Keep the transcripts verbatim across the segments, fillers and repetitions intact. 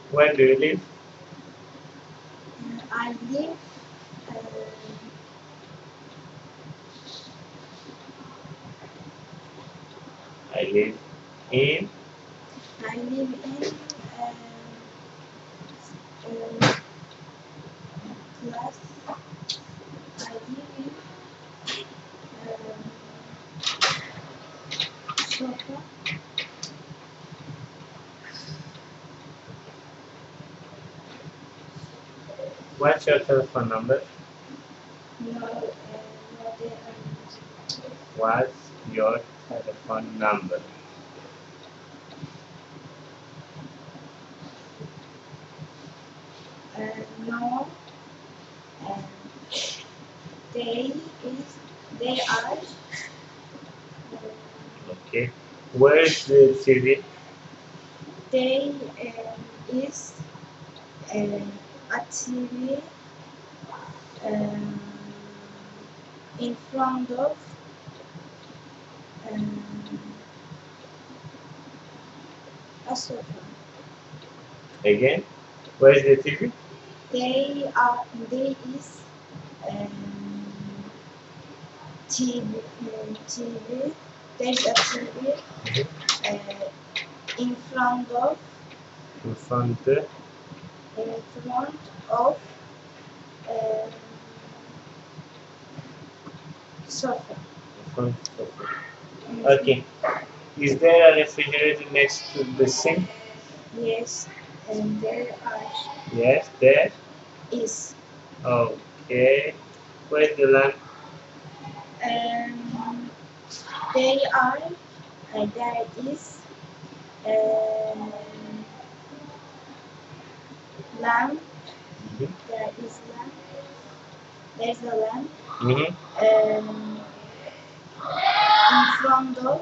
Where do you live? Uh, I live. Uh, I live in. I live in uh, uh, class. I live in um, Sofa. What's your telephone number? No, uh, no, they are What's your telephone number? uh, no. Uh, they is they are. Uh, Okay. Where's the T V? they um, is um, a T V um, in front of um, a sofa. Again? Where's the T V? They are there is um, T V. Um, T V. There's a T V uh, in front of In front the in front of um, sofa. in front sofa. Mm, Okay. Is there a refrigerator next to the sink? Yes, and there are Yes, there. is Okay. Where's the lamp? um, they are uh, there is um, lamp. Mm-hmm. There is lamp. There's a lamp Mm-hmm. um, in front of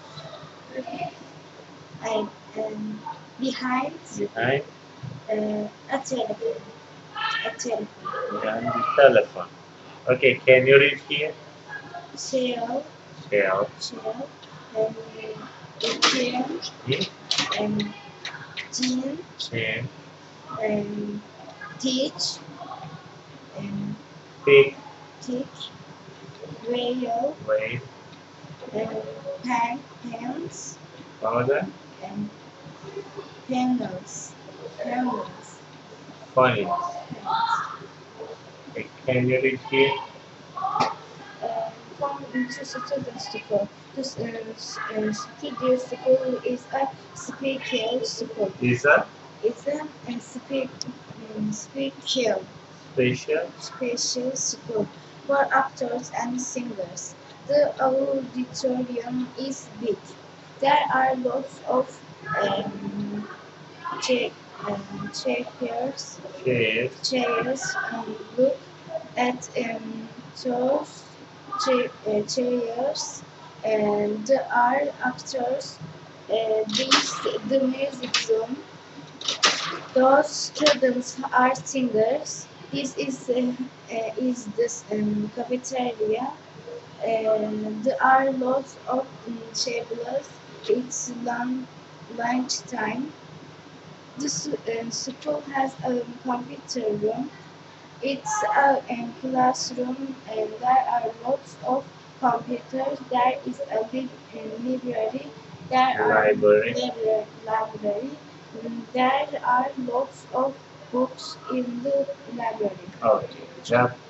and um, behind Behind, uh, a telephone. A telephone. behind the telephone. Okay, can you read here? Shell, Shell. shell, and A T M, Hmm? and gin, Chin. and teach, and Pick. teach, rail, Wait. and pen, pens, Powder. and panels, panels, Funny. pens. Okay, can you read here? Um, from into student school. This um, s- um, studio school is a special school. Is a It's a, a spe- um, special special. special school for actors and singers. The auditorium is big. There are lots of um, cha- um, chairs, Chairs. chairs, and look at um, those cha- uh, chairs, and there are actors. Uh, this the music zone. Those students are singers. This is uh, uh, is this um, cafeteria, and there are lots of um, tables. It's lunch lunch time. This uh, school has a computer room. It's a, a classroom, and there are lots of computers. There is a lib- a library. There are Library. libra- library. Mm, There are lots of books in the library. Okay. Job